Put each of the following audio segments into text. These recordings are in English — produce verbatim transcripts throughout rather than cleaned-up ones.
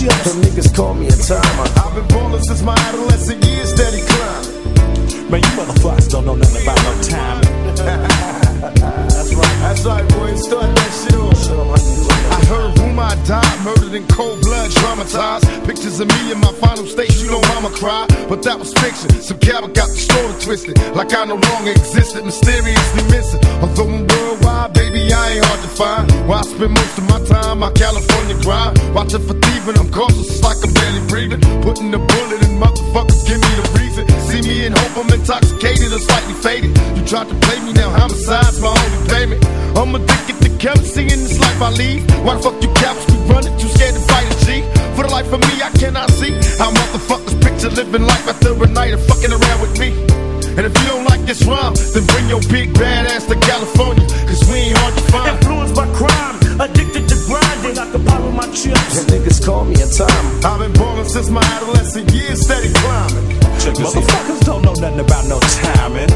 chips. And niggas call me a timer. I've been ballin' since my adolescent years, steady climbing. Man, you motherfuckers don't know nothing about no timing. That's right. That's right, boy. Start that shit off. I heard rumor I died, murdered in cold blood, traumatized. Pictures of me in my final state, you know mama cried. But that was fiction. Some cabin got the story twisted. Like I no longer existed, mysteriously missing. Although I'm worldwide, baby, I ain't hard to find. Where I spend most of my time, my California grind. Watching for thieving, I'm cautious, it's like I'm barely breathing. Putting the bullet in motherfuckers, give me the reason. See me and hope I'm intoxicated or slightly faded. You tried to play me, now homicide's my only payment. I'm addicted to kerosene in this life I lead. Why the fuck you cops be running, too scared to fight a G? For the life of me, I cannot see how motherfuckers picture living life after a night of fucking around with me. And if you don't like this rhyme, then bring your big bad ass to California, cause we ain't hard to find. Influenced by crime, addicted to grinding, I can power my chips. And niggas call me a timer. I've been ballin' since my adolescent years, steady climbing. Motherfuckers don't know nothing about no timing.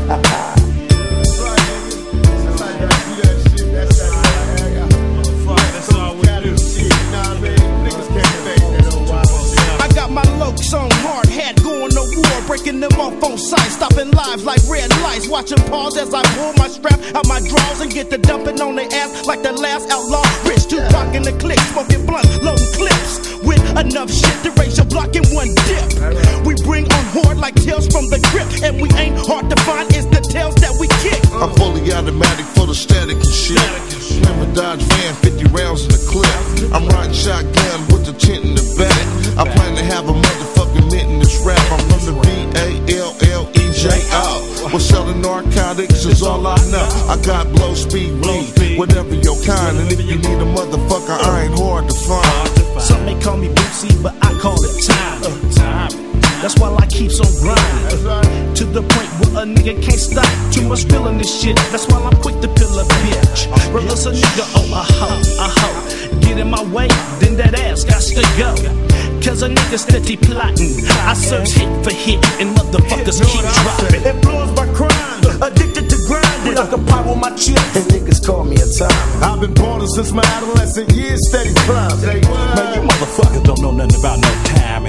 That's right, nigga. That's like that, do that shit. That's that. That's all we do. Nah, man, niggas can't fake that old wild shit. I got my lokes on hard hat, going to war, breaking them off on sight, stopping lives like red lights, watching pause as I pull my strap out my drawers and get to dumping on their ass like the last outlaw. Rich Tupac in the click, smoking blunt, loading clips with enough shit to raise your block in one dip. We bring on horde like tails from the crypt, and we ain't hard to find, it's the tails that we kick. I'm fully automatic for the static and shit. Never Dodge van, fifty rounds in the clip. I'm riding shotgun with the tent in the back. I plan to have a motherfucking mint in this rap. I'm from the B A L L E J O. Well, selling narcotics is all I know. I got blow speed weed, whatever your kind. And if you need a motherfucker, I ain't hard to find. Some may call me Bootsy, but I call it time. Time. That's why I keeps on grinding, to the point where a nigga can't stop. Too much feeling this shit, that's why I'm quick to pill a bitch. Realize a nigga, oh a hoe, a hoe. Get in my way, then that ass got to go. Cause a nigga steady plotting. I search hit for hit, and motherfuckers keep dropping. Influenced by crime, addicted to grinding, I can power my chips. And niggas call me a timer. I've been ballin' since my adolescent years, steady climbing. Man, you motherfuckers don't know nothing about no timing.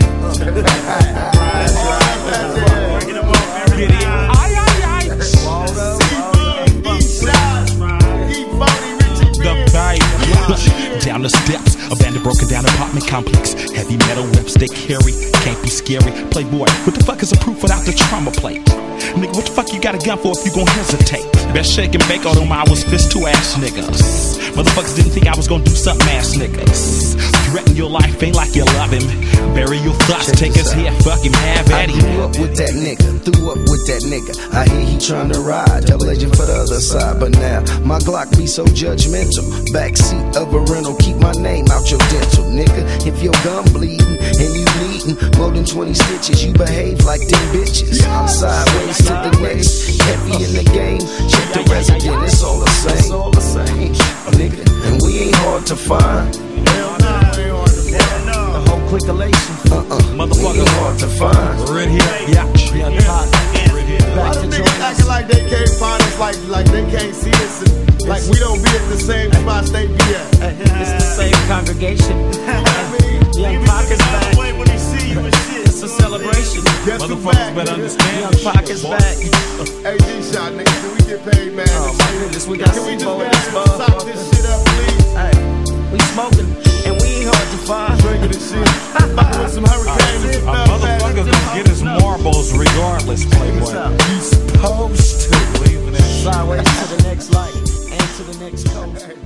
Down the steps, abandoned, broken down apartment complex. Heavy metal whips they carry, can't be scary. Playboy, what the fuck is a proof without the trauma plate? Nigga, what the fuck you got a gun for if you gon' hesitate? Best shake and bake, although I was fist to ass niggas. Motherfuckers didn't think I was gonna do something, ass niggas. Threaten your life, ain't like you love him. Bury your thoughts, take his head, fuck him, have at him. I grew up with that nigga, threw up with that nigga. I hear he tryna ride, tell legend for the other side. But now, my Glock be so judgmental. Backseat of a rental, keep my name out your dental, nigga. If your gun bleeding and you bleeding more than twenty stitches, you behave like them bitches. I'm sideways to the next, heavy in the game. Check the resident, it's all the same. It's all the same, nigga. And we ain't hard to find. Hell nah, it ain't hard to find. The whole clickalation, uh-uh, Motherfucker, ain't hard to find. Right here, yeah, yeah, hot. Why the niggas acting like they can't find us, like like they can't see us, and like we don't be at the same spots they be at? It's the same congregation. Young Pocket's back. It's a celebration. Guess who Motherfuckers back, better nigga? understand. Young Pocket's back. Hey, G-Shot, nigga, can we get paid, man? Oh my goodness, we got Can we just Sebo in man, this stop motherfucker. this shit up, please? Hey, we smoking and we ain't hard to find. Drinking this shit. Fucking with some hurricanes and A some stuff, motherfucker man. gonna get his marbles regardless, Playboy. You supposed to. Leaving that Sideways to the next light and to the next coast.